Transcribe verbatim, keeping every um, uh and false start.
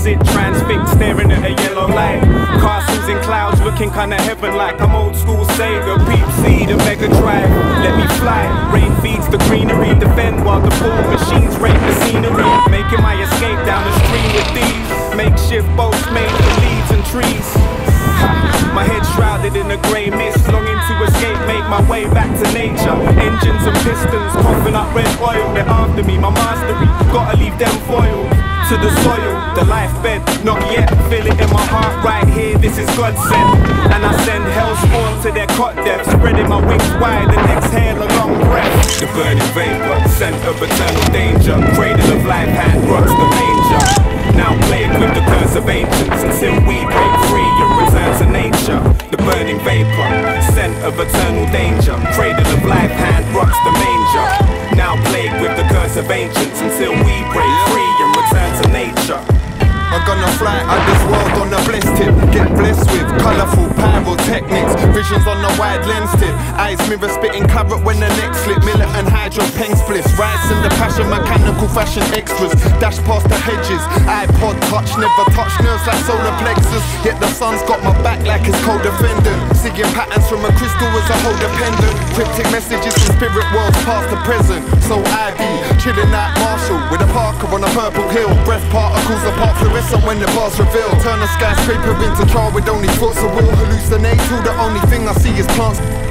sit transfixed, staring at a yellow light. Castles in clouds, looking kinda heaven-like. I'm old school Sega, Peep Seed and Mega Drive. Let me fly, rain feeds the greenery. Defend while the boom machines rape the scenery. Making my escape down the stream with these makeshift boats made from leaves and trees. My head shrouded in a grey mist, longing to escape, make my way back to nature. Engines and pistons, coughing up red oil. They're after me, my mastery, gotta leave them foiled to the soil, the life bed, not yet. Feel it in my heart right here, this is God sent. And I send hell's spawn to their cot death, spreading my wings wide and exhale a long breath. The burning vapor, scent of eternal danger. Cradle of life, hand rocks the manger. Now playing with the curse of ancients until we break free and return to nature. The burning vapor, scent of eternal danger. Cradle of life, hand rocks the manger. Now plagued with the curse of ancients until we break free and return to nature. I'm gonna fly out this world on a blessed tip. Get blessed with colourful pyrotechnics. Visions on a wide lens tip. Eyes mirror spitting carrot when the next slip. Militant hydro pen splits. Rise in the passion, mechanical fashion extras. Dash past the hedges. iPod touch, never touch nerves like solar plexus. Yet the sun's got my back like it's co-defendant. Seeing patterns from a crystal as a whole dependent. Cryptic messages from spirit worlds past the present. So I be chilling at Marshall with a Parker on a purple hill. Breath particles apart fluorescent when the bars reveal. Turn a skyscraper into trial with only thoughts of will. Hallucinate till the only thing I see is plants.